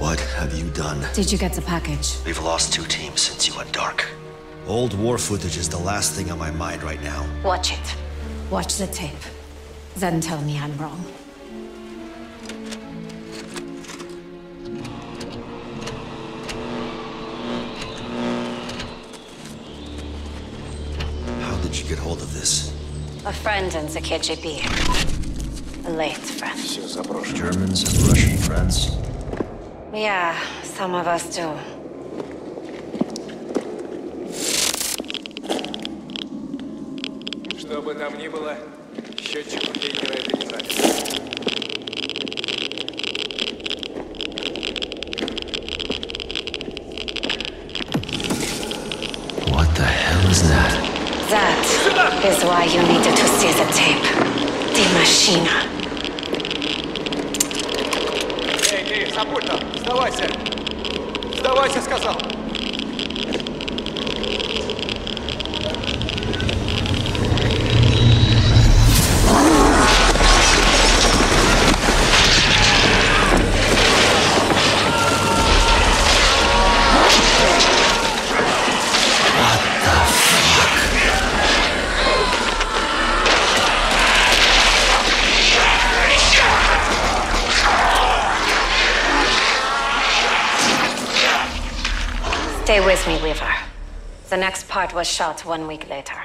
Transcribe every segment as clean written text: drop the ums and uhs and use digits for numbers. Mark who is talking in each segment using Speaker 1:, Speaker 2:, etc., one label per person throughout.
Speaker 1: What have you done?
Speaker 2: Did you get the package?
Speaker 1: We've lost 2 teams since you went dark. Old war footage is the last thing on my mind right now.
Speaker 2: Watch it. Watch the tape. Then tell me I'm wrong.
Speaker 1: How did you get hold of this?
Speaker 2: A friend in the KGB. A late friend.
Speaker 1: Germans and Russian friends?
Speaker 2: Yeah, some of us do.
Speaker 3: Что бы там ни было, счетчик у Гейгера это не нравится.
Speaker 1: What the hell is that?
Speaker 2: That is why you needed to see the tape. Die Maschine.
Speaker 3: Эй, ты, Сапульта, сдавайся! Сдавайся, сказал!
Speaker 2: Stay with me, Weaver. The next part was shot 1 week later.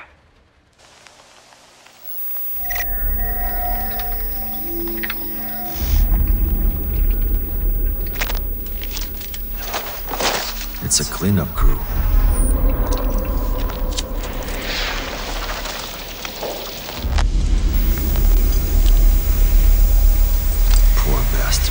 Speaker 1: It's a cleanup crew. Poor bastard.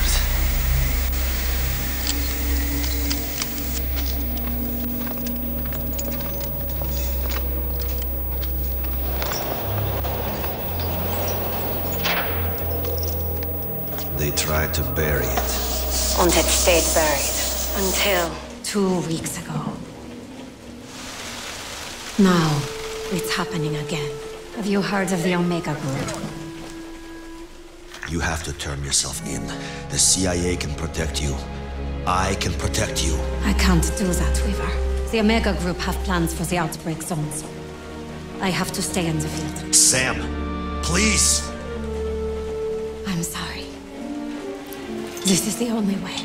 Speaker 1: They tried to bury it.
Speaker 2: And it stayed buried. Until 2 weeks ago. Now, it's happening again. Have you heard of the Omega Group?
Speaker 1: You have to turn yourself in. The CIA can protect you. I can protect you.
Speaker 2: I can't do that, Weaver. The Omega Group have plans for the outbreak zones. I have to stay in the field.
Speaker 1: Sam, please!
Speaker 2: I'm sorry. This is the only way.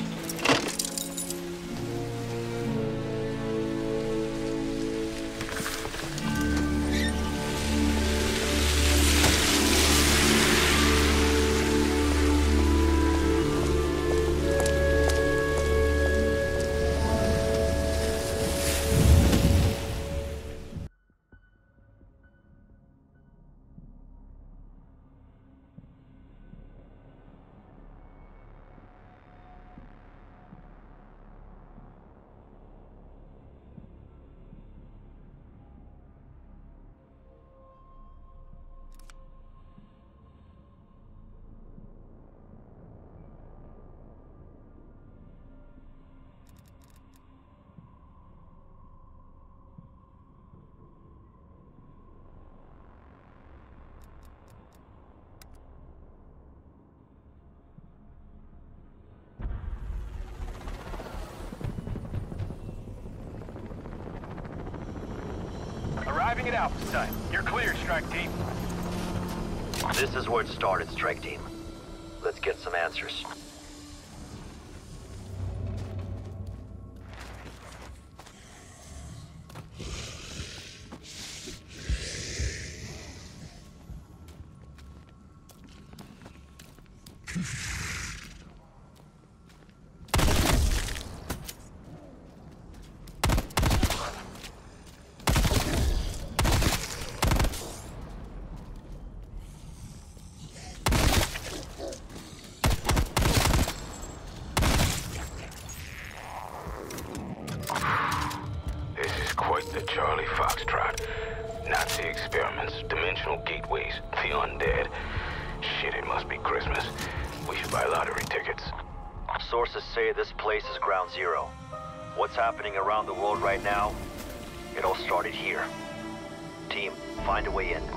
Speaker 4: Arriving at Alpha Site. You're clear, Strike Team.
Speaker 5: This is where it started, Strike Team. Let's get some answers.
Speaker 6: The Charlie Foxtrot. Nazi experiments, dimensional gateways, the undead. Shit, it must be Christmas. We should buy lottery tickets.
Speaker 5: Sources say this place is ground zero. What's happening around the world right now? It all started here. Team, find a way in.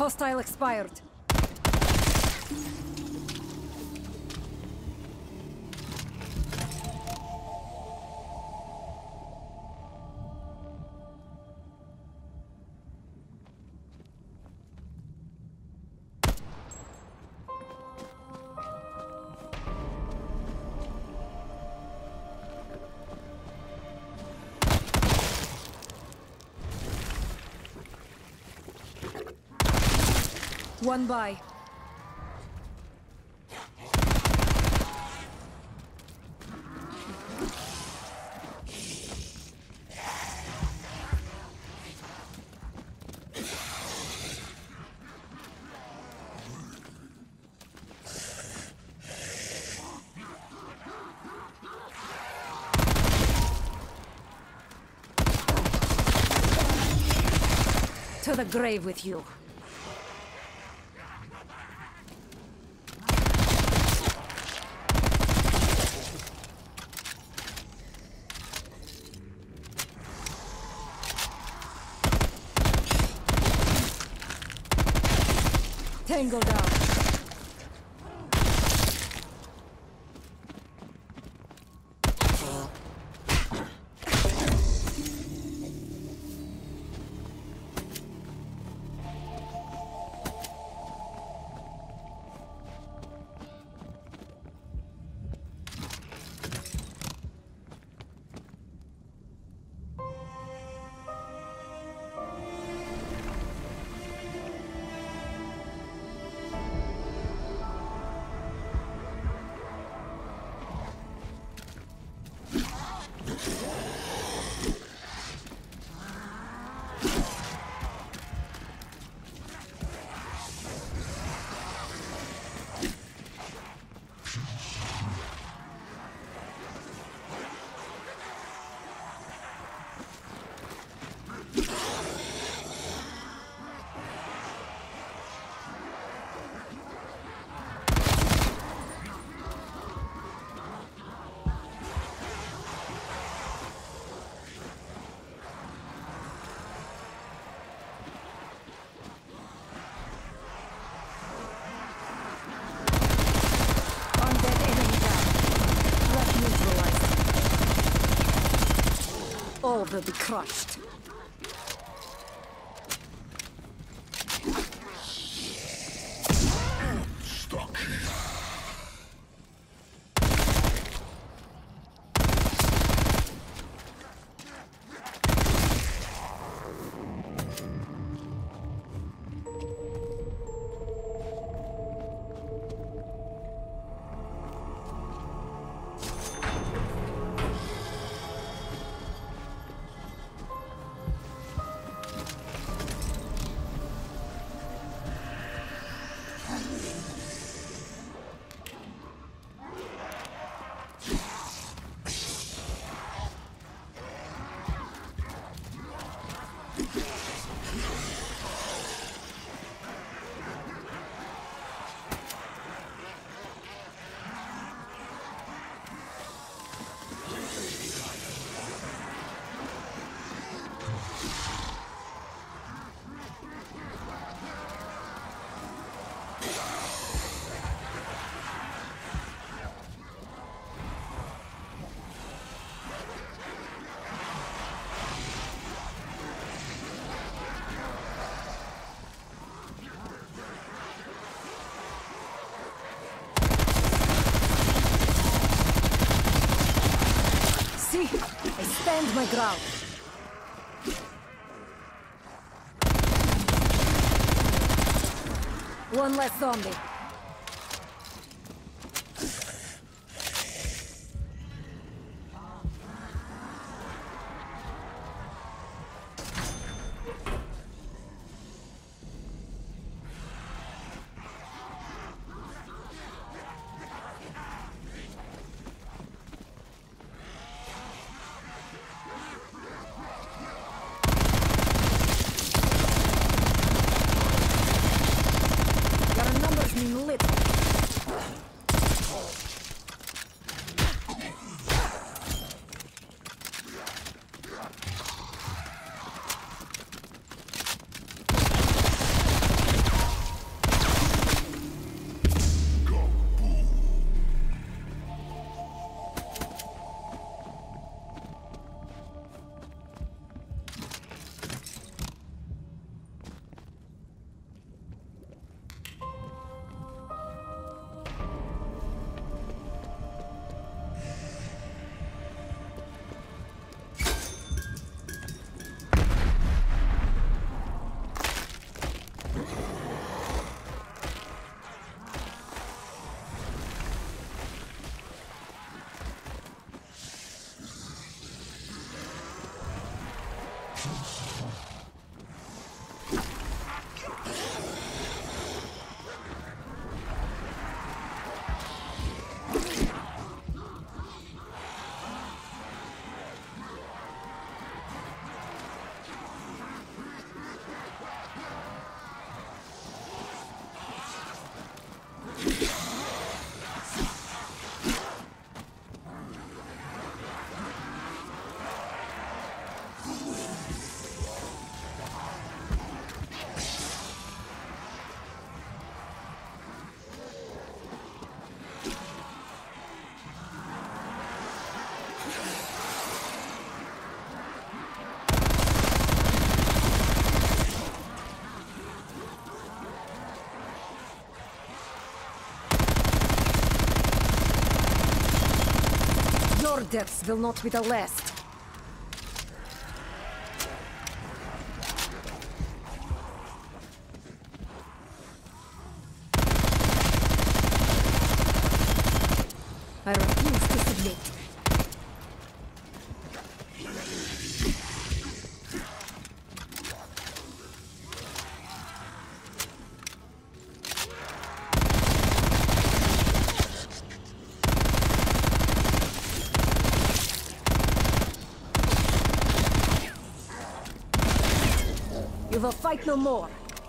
Speaker 2: Hostile expired. One by. To the grave with you. Tango down. All will be crushed.
Speaker 6: Stuck.
Speaker 2: I stand my ground. One less zombie.
Speaker 7: Your deaths will not be the last. I refuse to submit. You will fight no more.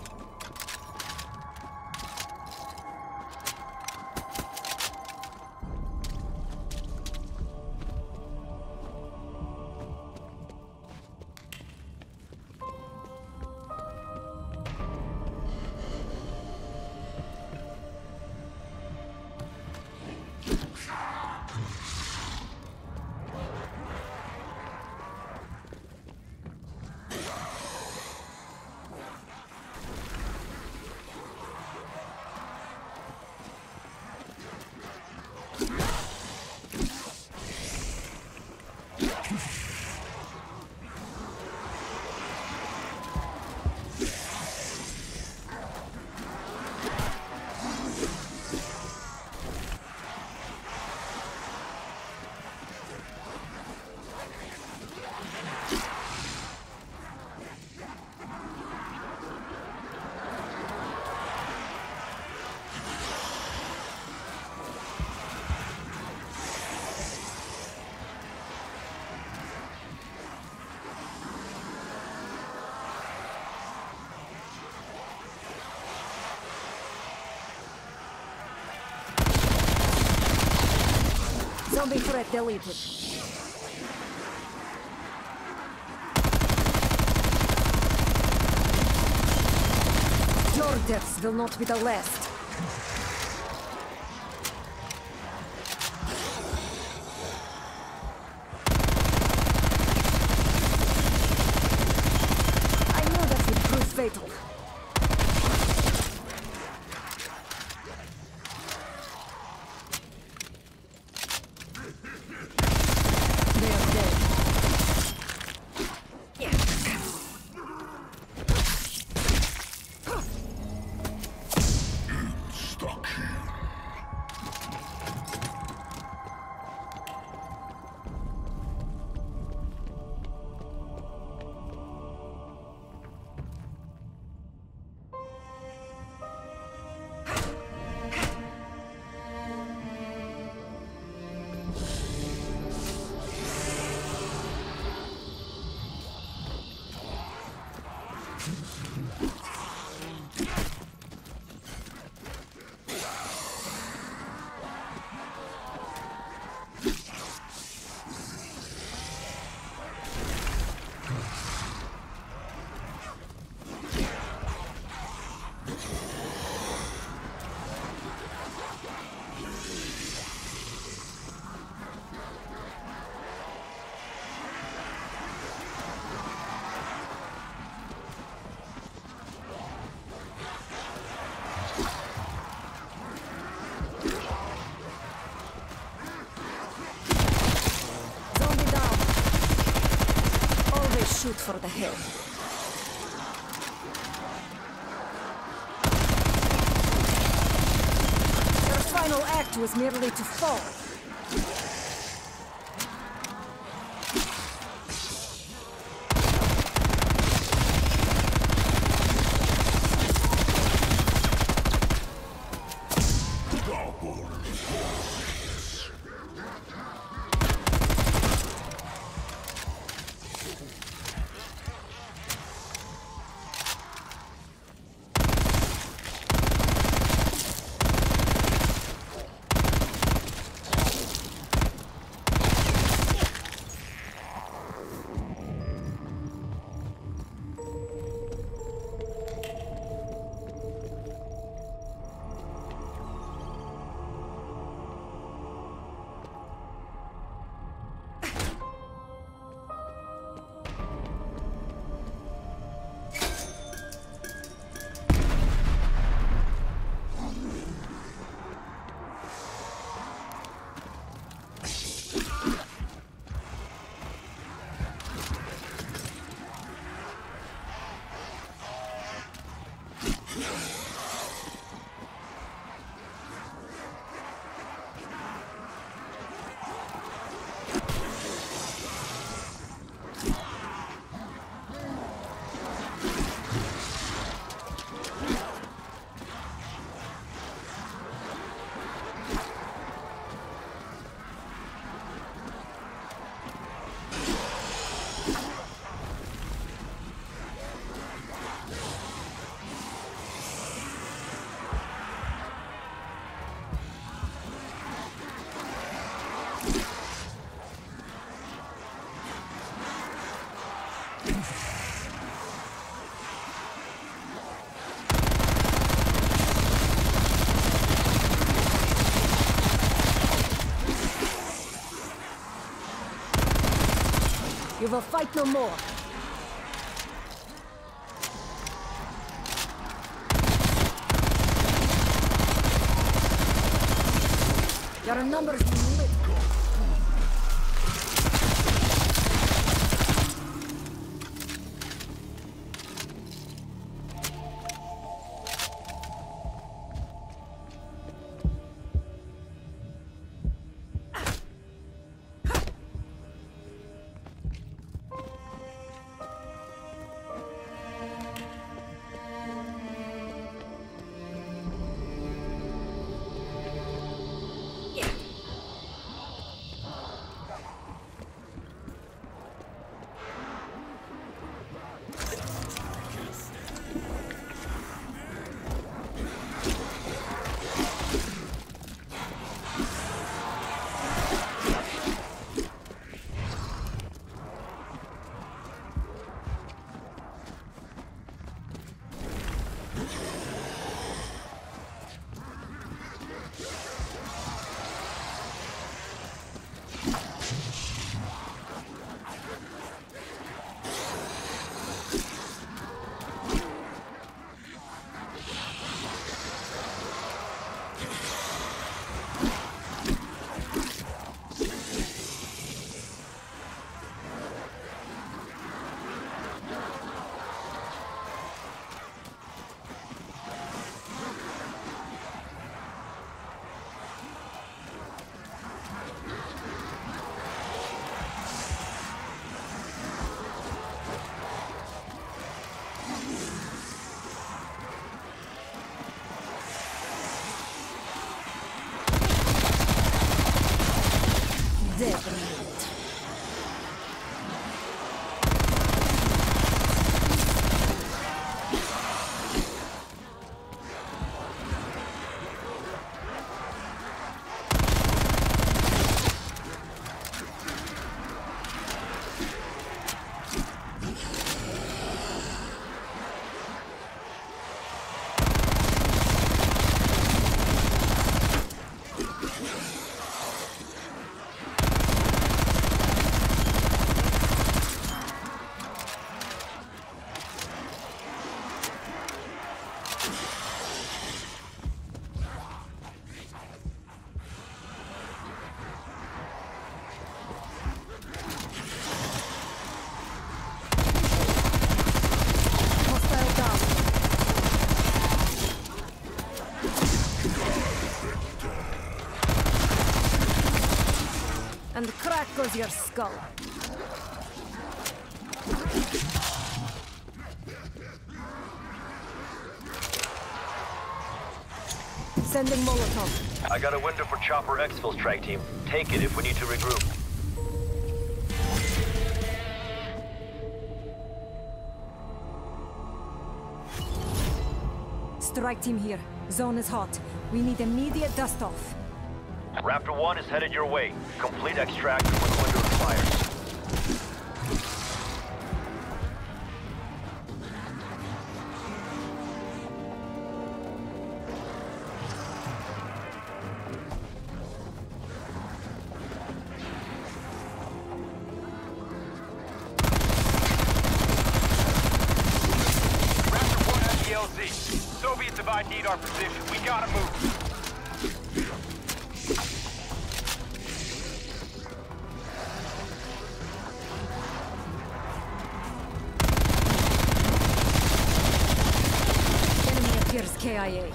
Speaker 7: Zombie threat deleted. Your deaths will not be the last. I knew that would prove fatal. Shoot for the head. Their final act was merely to fall. You will fight no more. Your numbers lit. And crack goes your skull. Sending Molotov.
Speaker 5: I got a window for Chopper Exfil, strike team. Take it if we need to regroup.
Speaker 7: Strike team here. Zone is hot. We need immediate dust off.
Speaker 5: Raptor 1 is headed your way. Complete extraction when the window expires.
Speaker 4: Raptor 1 has the LZ. Soviets have ID'd our position. We gotta move.
Speaker 7: Here's KIA.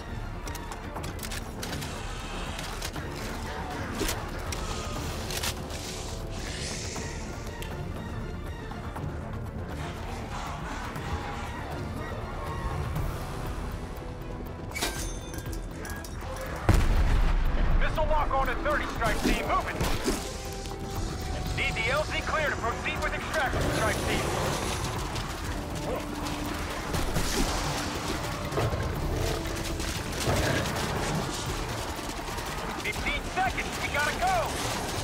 Speaker 4: Missile lock on at 30, strike team. Moving. Need the LZ clear to proceed with extraction, strike team. 15 seconds, we gotta go!